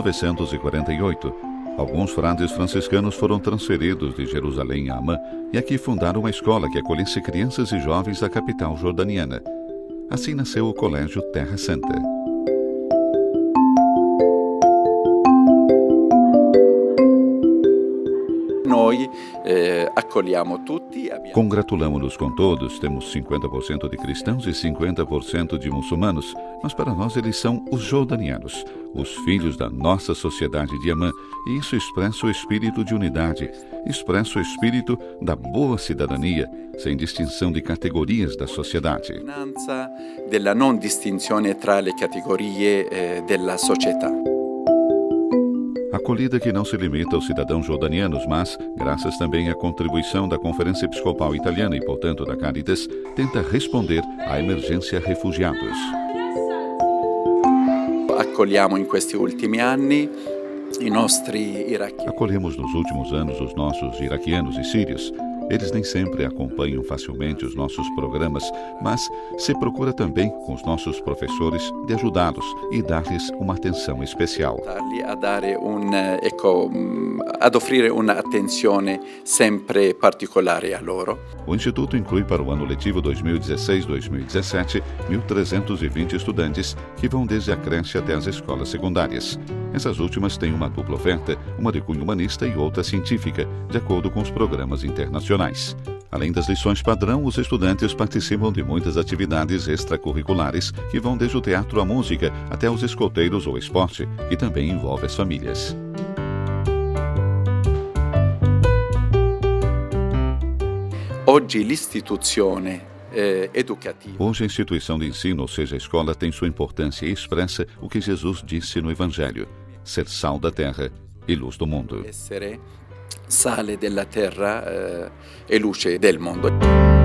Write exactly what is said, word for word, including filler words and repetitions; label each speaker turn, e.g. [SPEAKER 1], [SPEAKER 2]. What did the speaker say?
[SPEAKER 1] novecentos e quarenta e oito, alguns frades franciscanos foram transferidos de Jerusalém a Amã e aqui fundaram uma escola que acolhesse crianças e jovens da capital jordaniana. Assim nasceu o Colégio Terra Santa. Congratulamo-nos com todos, temos cinquenta por cento de cristãos e cinquenta por cento de muçulmanos, mas para nós eles são os jordanianos, os filhos da nossa sociedade de Amã, e isso expressa o espírito de unidade, expressa o espírito da boa cidadania, sem distinção de categorias da sociedade.
[SPEAKER 2] Della non distinzione tra le categorie della società.
[SPEAKER 1] Acolhida que não se limita aos cidadãos jordanianos, mas, graças também à contribuição da Conferência Episcopal Italiana e, portanto, da Caritas, tenta responder à emergência refugiados.
[SPEAKER 2] Acolhiamo in questi ultimi anni i nostri iraquiani.
[SPEAKER 1] Acolhemos nos últimos anos os nossos iraquianos e sírios. Eles nem sempre acompanham facilmente os nossos programas, mas se procura também, com os nossos professores, de ajudá-los e dar-lhes uma atenção especial.
[SPEAKER 2] A dare un, ecco, ad offrire una attenzione sempre particolare a loro.
[SPEAKER 1] O Instituto inclui para o ano letivo dois mil e dezesseis dois mil e dezessete mil trezentos e vinte estudantes que vão desde a creche até as escolas secundárias. Essas últimas têm uma dupla oferta, uma de cunho humanista e outra científica, de acordo com os programas internacionais. Além das lições padrão, os estudantes participam de muitas atividades extracurriculares que vão desde o teatro à música até os escoteiros ou esporte, que também envolve as famílias.
[SPEAKER 2] Hoje l'istituzione educativa.
[SPEAKER 1] Hoje a instituição de ensino, ou seja, a escola, tem sua importância e expressa o que Jesus disse no Evangelho: ser sal da terra e luz do mundo.
[SPEAKER 2] Essere sale della terra e luce del mondo.